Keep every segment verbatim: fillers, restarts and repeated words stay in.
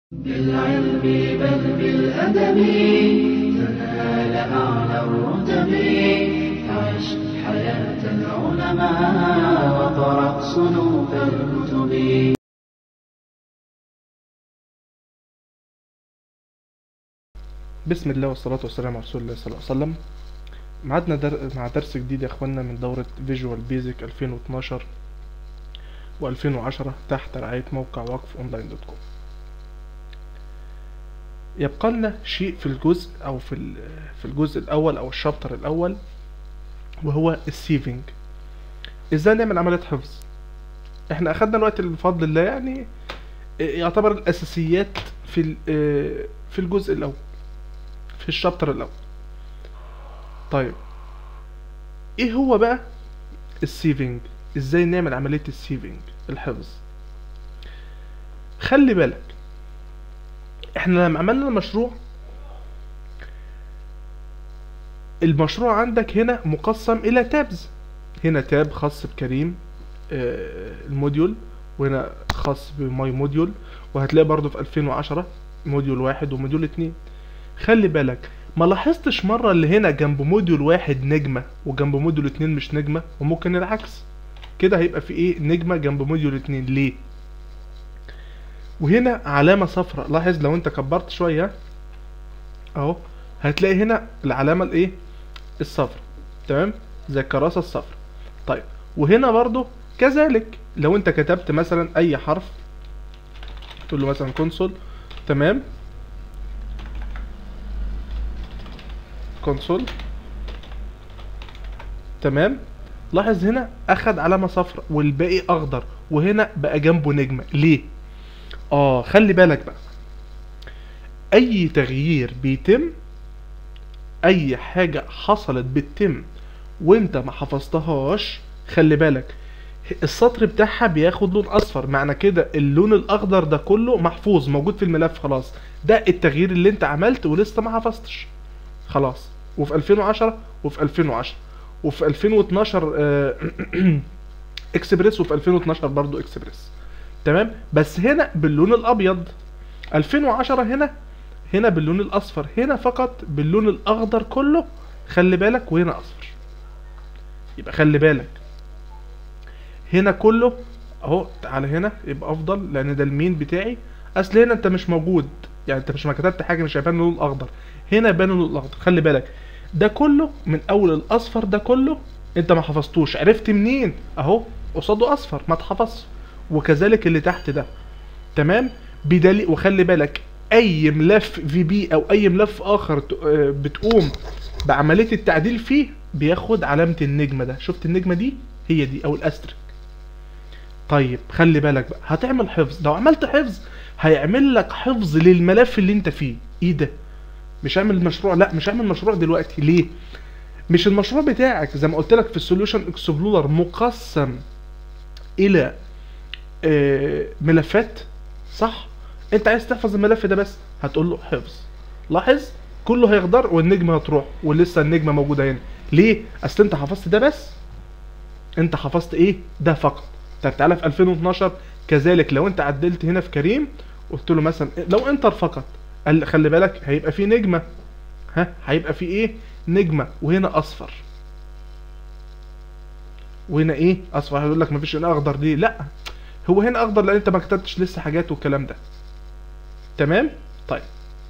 بالعلم بل بالأدب تنال أعلى الرتب. عش حياة العلماء وقرأ صنوف الكتب. بسم الله والصلاة والسلام على رسول الله صلى الله عليه وسلم. معادنا در... مع درس جديد يا اخوانا من دورة فيجوال بيزك ألفين واثناشر وألفين وعشرة تحت رعاية موقع وقف اونلاين دوت كوم. يبقى لنا شيء في الجزء او في ال... في الجزء الاول او الشابتر الاول، وهو السيفنج. ازاي نعمل عملية حفظ؟ احنا اخدنا الوقت بفضل الله، يعني يعتبر الاساسيات في ال... في الجزء الاول في الشابتر الاول. طيب ايه هو بقى السيفنج؟ ازاي نعمل عملية السيفنج، الحفظ؟ خلي بالك، احنا لما عملنا المشروع، المشروع عندك هنا مقسم الى تابز. هنا تاب خاص بكريم آه الموديول، وهنا خاص بماي موديول، وهتلاقي برضو في ألفين وعشرة موديول واحد وموديول اتنين. خلي بالك، ما لاحظتش مرة اللي هنا جنب موديول واحد نجمة وجنب موديول اتنين مش نجمة؟ وممكن العكس كده، هيبقى في ايه نجمة جنب موديول اتنين. ليه؟ وهنا علامة صفراء. لاحظ لو انت كبرت شوية اهو، هتلاقي هنا العلامة الايه الصفراء، تمام، زي الكراسة الصفراء. طيب وهنا برضو كذلك، لو انت كتبت مثلا اي حرف، تقول له مثلا كونسول، تمام، كونسول، تمام، لاحظ هنا اخد علامة صفراء والباقي اخضر، وهنا بقى جنبه نجمة. ليه؟ اه خلي بالك بقى، اي تغيير بيتم، اي حاجة حصلت بتتم وانت ما حفظتهاش، خلي بالك السطر بتاعها بياخد لون اصفر. معنى كده اللون الاخضر ده كله محفوظ موجود في الملف، خلاص ده التغيير اللي انت عملت ولسه ما حفظتش. خلاص. وفي ألفين وعشرة وفي ألفين وعشرة وفي ألفين واثناشر آه اكسبريس، وفي ألفين واثناشر برضو اكسبريس، تمام، بس هنا باللون الابيض. ألفين وعشرة هنا هنا باللون الاصفر، هنا فقط باللون الاخضر كله، خلي بالك، وهنا اصفر. يبقى خلي بالك هنا كله اهو. تعالى هنا يبقى افضل، لان ده المين بتاعي. اصل هنا انت مش موجود، يعني انت مش ما كتبت حاجه، مش شايفان اللون الاخضر. هنا بان اللون الاخضر. خلي بالك ده كله من اول الاصفر ده كله انت ما حفظتوش. عرفت منين؟ اهو قصاده اصفر ما اتحفظش. وكذلك اللي تحت ده، تمام، بدليل. وخلي بالك اي ملف في بي او اي ملف اخر بتقوم بعمليه التعديل فيه بياخد علامه النجمه ده. شفت النجمه دي؟ هي دي، او الاسترك. طيب خلي بالك بقى، هتعمل حفظ. لو عملت حفظ هيعمل لك حفظ للملف اللي انت فيه. ايه ده؟ مش هعمل مشروع؟ لا مش هعمل مشروع دلوقتي. ليه؟ مش المشروع بتاعك زي ما قلت لك في السوليوشن اكسبلورر مقسم الى آه ملفات، صح؟ انت عايز تحفظ الملف ده بس، هتقول له حفظ. لاحظ كله هيخضر والنجمه هتروح، ولسه النجمه موجوده هنا. ليه؟ اصل انت حفظت ده بس، انت حفظت ايه ده فقط. طب تعالى في ألفين واثناشر كذلك، لو انت عدلت هنا في كريم قلت له مثلا لو انتر فقط، قال خلي بالك هيبقى فيه نجمه. ها هيبقى فيه ايه؟ نجمه، وهنا اصفر، وهنا ايه؟ اصفر. هيقول لك مفيش هنا اخضر. ليه؟ لا هو هنا اخضر لان انت ما كتبتش لسه حاجات والكلام ده، تمام. طيب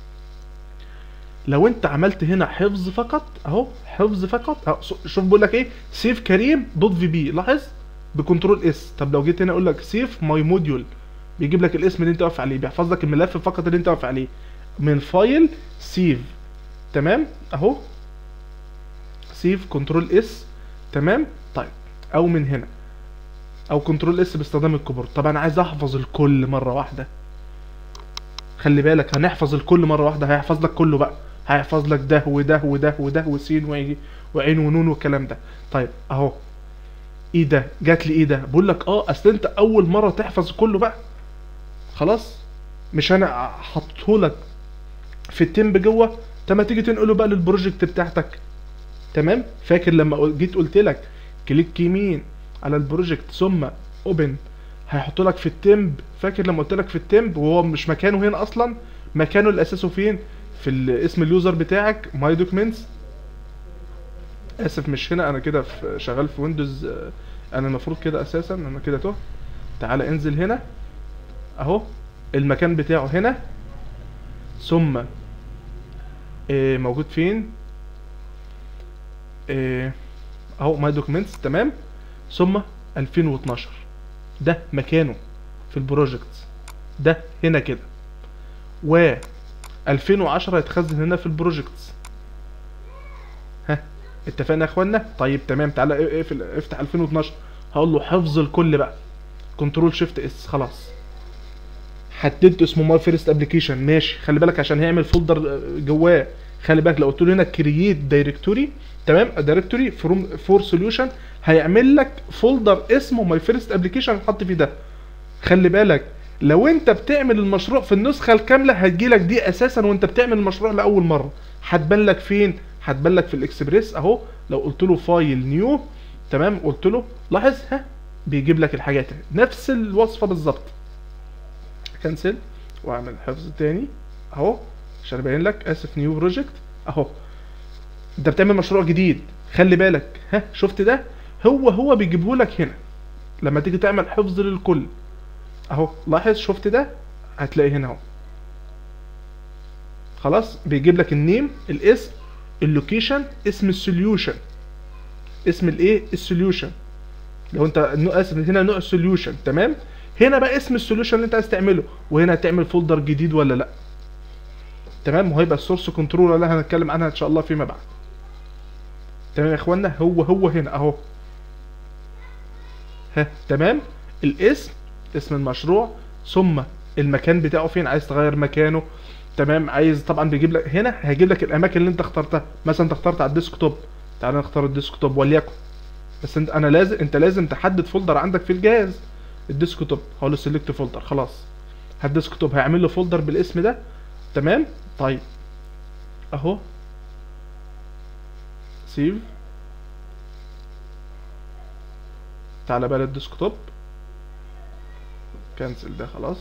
لو انت عملت هنا حفظ فقط اهو، حفظ فقط اهو، شوف بقول لك ايه، سيف كريم دوت في بي. لاحظ بكنترول اس. طب لو جيت هنا اقول لك سيف ماي موديول، بيجيب لك الاسم اللي انت واقف عليه، بيحفظ لك الملف فقط اللي انت واقف عليه من فايل سيف، تمام اهو، سيف كنترول اس، تمام. طيب او من هنا، او كنترول اس باستخدام الكيبورد. طب انا عايز احفظ الكل مره واحده. خلي بالك هنحفظ الكل مره واحده، هيحفظ لك كله بقى، هيحفظ لك ده وده وده وده وسين وعين ونون والكلام ده. طيب اهو، ايه ده؟ جات لي ايه ده؟ بقول لك اه اصل انت اول مره تحفظ كله بقى، خلاص مش انا حاطه لك في التيمب جوه. طب ما تيجي تنقله بقى للبروجكت بتاعتك، تمام. فاكر لما جيت قلت لك كليك يمين على البروجكت ثم اوبن، هيحط لك في التمب. فاكر لما قلت لك في التمب وهو مش مكانه هنا اصلا، مكانه الاساسي فين؟ في اسم اليوزر بتاعك ماي دوكيومنتس. اسف مش هنا، انا كده في شغال في ويندوز، انا المفروض كده اساسا، انا كده تهت. تعالى انزل هنا اهو، المكان بتاعه هنا، ثم إيه موجود فين؟ إيه اهو ماي دوكيومنتس، تمام، ثم ألفين واتناشر ده مكانه في البروجكت ده هنا كده، و ألفين وعشرة يتخزن هنا في البروجكت. ها اتفقنا يا اخوانا؟ طيب تمام. تعالى اقفل افتح ألفين واتناشر، هقول له حفظ الكل بقى، كنترول شيفت اس، خلاص حددت اسمه ماي فيرست ابلكيشن، ماشي. خلي بالك عشان هيعمل فولدر جواه، خلي بالك لو قلت له هنا كرييت دايركتوري، تمام، دايركتوري فروم فور سوليوشن، هيعمل لك فولدر اسمه ماي فيرست ابلكيشن حط فيه ده. خلي بالك لو انت بتعمل المشروع في النسخه الكامله هتجيلك دي اساسا وانت بتعمل المشروع لاول مره، هتبان لك فين؟ هتبان لك في الاكسبريس اهو. لو قلت له فايل نيو، تمام، قلت له لاحظ ها بيجيب لك الحاجات نفس الوصفه بالظبط. كنسل واعمل حفظ تاني اهو عشان ابين لك، اسف، نيو بروجكت اهو. انت بتعمل مشروع جديد، خلي بالك ها، شفت ده؟ هو هو بيجيبه لك هنا لما تيجي تعمل حفظ للكل اهو. لاحظ شفت ده؟ هتلاقي هنا اهو، خلاص بيجيب لك النيم، الاسم، اللوكيشن، اسم السوليوشن، اسم الايه؟ السوليوشن. لو انت اسم هنا نوع السوليوشن، تمام، هنا بقى اسم السوليوشن اللي انت عايز تعمله، وهنا هتعمل فولدر جديد ولا لا، تمام، وهيبقى السورس كنترول اللي هنتكلم عنها ان شاء الله فيما بعد. تمام يا اخوانا؟ هو هو هنا اهو، ها تمام، الاسم، اسم المشروع، ثم المكان بتاعه فين، عايز تغير مكانه، تمام، عايز طبعا بيجيب لك هنا، هيجيب لك الاماكن اللي انت اخترتها. مثلا انت اخترت على الديسكتوب، تعال نختار الديسكتوب وليكن، بس انت انا لازم انت لازم تحدد فولدر عندك في الجهاز. الديسكتوب هقول له سيلكت فولدر، خلاص الديسكتوب هيعمل له فولدر بالاسم ده، تمام. طيب اهو سيف، تعالى بقى للديسكتوب، كنسل ده خلاص.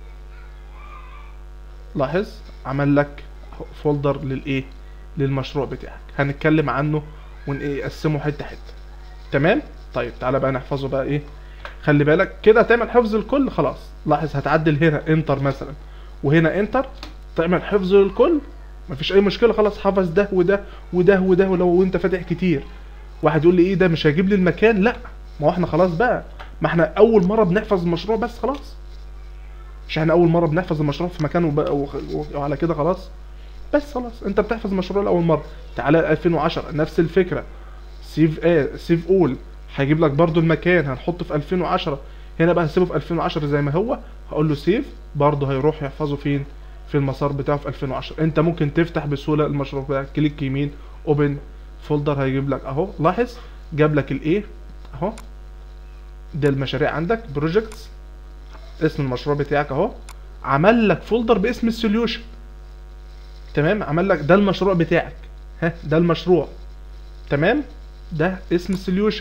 لاحظ عمل لك فولدر للايه؟ للمشروع بتاعك، هنتكلم عنه ونقسمه حته حته، تمام. طيب تعالى بقى نحفظه بقى ايه. خلي بالك كده هتعمل حفظ الكل خلاص. لاحظ هتعدل هنا انتر مثلا وهنا انتر، تعمل حفظ للكل مفيش اي مشكله، خلاص حفظ ده وده وده وده. ولو انت فاتح كتير، واحد يقول لي ايه ده مش هيجيب لي المكان، لا ما هو احنا خلاص بقى، ما احنا اول مره بنحفظ المشروع بس خلاص، مش احنا اول مره بنحفظ المشروع في مكانه بقى وعلى كده خلاص، بس خلاص انت بتحفظ المشروع لاول مره. تعالى ألفين وعشرة نفس الفكره، سيف ايه سيف اول، هيجيب لك برده المكان، هنحطه في ألفين وعشرة هنا بقى، هسيبه في ألفين وعشرة زي ما هو، هقول له سيف، برده هيروح يحفظه فين؟ في المسار بتاعه في ألفين وعشرة. انت ممكن تفتح بسهوله المشروع بتاعك، كليك يمين اوبن فولدر، هيجيب لك اهو. لاحظ جاب لك الايه اهو، ده المشاريع عندك بروجكتس، اسم المشروع بتاعك اهو، عمل لك فولدر باسم السوليوشن، تمام، عمل لك ده المشروع بتاعك، ها ده المشروع، تمام، ده اسم السوليوشن.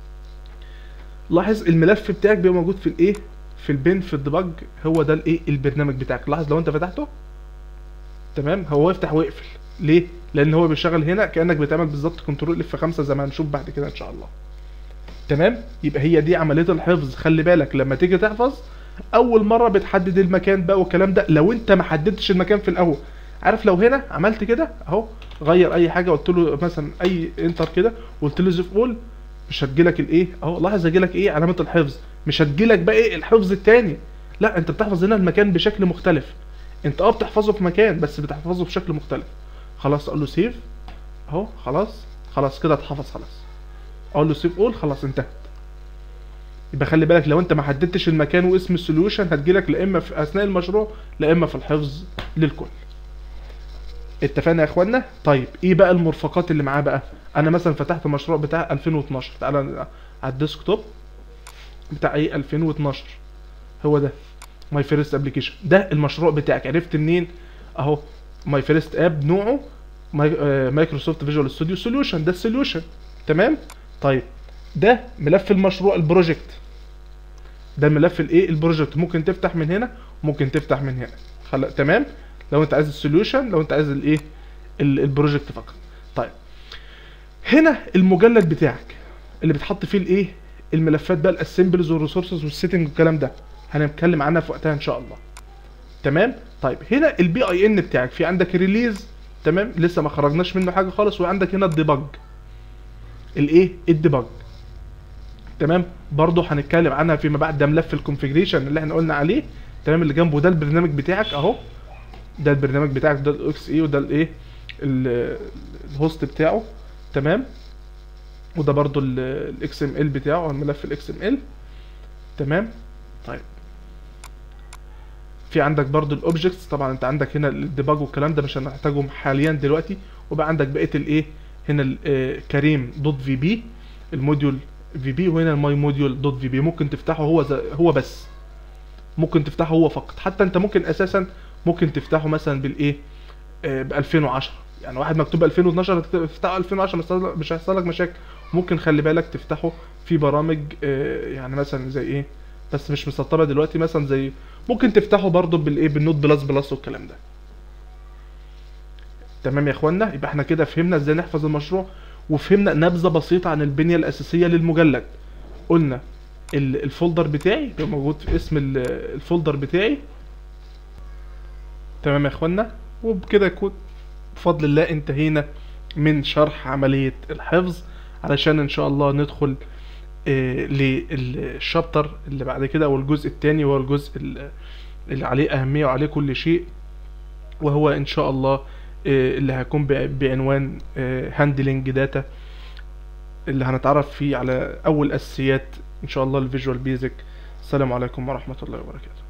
لاحظ الملف بتاعك بيبقى موجود في الايه؟ في البين في الديباج، هو ده الايه؟ البرنامج بتاعك. لاحظ لو انت فتحته، تمام، هو يفتح ويقفل، ليه؟ لان هو بيشغل هنا كانك بتعمل بالظبط كنترول اف خمسة زي ما هنشوف بعد كده ان شاء الله، تمام. يبقى هي دي عمليه الحفظ. خلي بالك لما تيجي تحفظ اول مره بتحدد المكان بقى والكلام ده، لو انت ما حددتش المكان في الاول، عارف لو هنا عملت كده اهو، غير اي حاجه، قلت له مثلا اي انتر كده وقلت له زيف اول، مش هتجيلك الايه اهو. لاحظ هتجيلك ايه؟ علامه الحفظ، مش هتجيلك بقى ايه الحفظ التاني، لا انت بتحفظ هنا المكان بشكل مختلف. انت اه بتحفظه في مكان بس بتحفظه بشكل مختلف. خلاص اقول له سيف اهو، خلاص خلاص كده اتحفظ خلاص. اقول له سيف اول، خلاص انتهت. يبقى خلي بالك لو انت ما حددتش المكان واسم السوليوشن هتجيلك لا اما في اثناء المشروع لا اما في الحفظ للكل. اتفقنا يا اخوانا؟ طيب ايه بقى المرفقات اللي معاه بقى؟ انا مثلا فتحت المشروع بتاع ألفين واتناشر، تعالى على الديسكتوب بتاع ايه ألفين واتناشر، هو ده ماي فيرست ابلكيشن، ده المشروع بتاعك. عرفت منين؟ اهو ماي فيرست اب، نوعه مايكروسوفت فيجوال ستوديو سوليوشن، ده السوليوشن، تمام. طيب ده ملف المشروع البروجكت، ده الملف الايه البروجكت، ممكن تفتح من هنا ممكن تفتح من هنا. خلاص تمام، لو انت عايز السوليوشن، لو انت عايز الايه البروجكت فقط. طيب هنا المجلد بتاعك اللي بتحط فيه الايه الملفات بقى، الاسمبلز والريسورسز والسيتنج والكلام ده هنتكلم عنها في وقتها ان شاء الله. تمام. طيب هنا البي اي ان بتاعك، في عندك ريليز، تمام، لسه ما خرجناش منه حاجه خالص، وعندك هنا الديباج، الايه الديباج، تمام، برضه هنتكلم عنها فيما بعد. ده ملف الكونفيجريشن اللي احنا قلنا عليه، تمام، اللي جنبه ده البرنامج بتاعك اهو، ده البرنامج بتاعك، ده الاكس اي، وده الايه الهوست بتاعه، تمام، وده برضه الاكس ام ال بتاعه، الملف الاكس ام ال، تمام. طيب في عندك برضو الاوبجكتس، طبعا انت عندك هنا الديباج والكلام ده مش هنحتاجهم حاليا دلوقتي. وبقى عندك بقيه الايه هنا كريم دوت في بي الموديول في بي، وهنا الماي موديول دوت في بي، ممكن تفتحه هو هو بس، ممكن تفتحه هو فقط. حتى انت ممكن اساسا ممكن تفتحه مثلا بالايه ب ألفين وعشرة، يعني واحد مكتوب ألفين واثناشر تفتحه ألفين وعشرة مش هيحصل لك مشاكل. ممكن خلي بالك تفتحه في برامج يعني مثلا زي ايه، بس مش مسطبه دلوقتي، مثلا زي ممكن تفتحه برضو بالايه بالنوت بلس بلس والكلام ده. تمام يا اخوانا، يبقى احنا كده فهمنا ازاي نحفظ المشروع، وفهمنا نبذه بسيطه عن البنيه الاساسيه للمجلد. قلنا الفولدر بتاعي بيبقى موجود في اسم الفولدر بتاعي. تمام يا اخوانا، وبكده يكون بفضل الله انتهينا من شرح عمليه الحفظ، علشان ان شاء الله ندخل آه للشابتر اللي بعد كده، او الجزء الثاني، وهو الجزء اللي عليه اهميه وعليه كل شيء، وهو ان شاء الله آه اللي هيكون بعنوان هاندلنج داتا، اللي هنتعرف فيه على اول اساسيات ان شاء الله الفيجوال بيزك. السلام عليكم ورحمه الله وبركاته.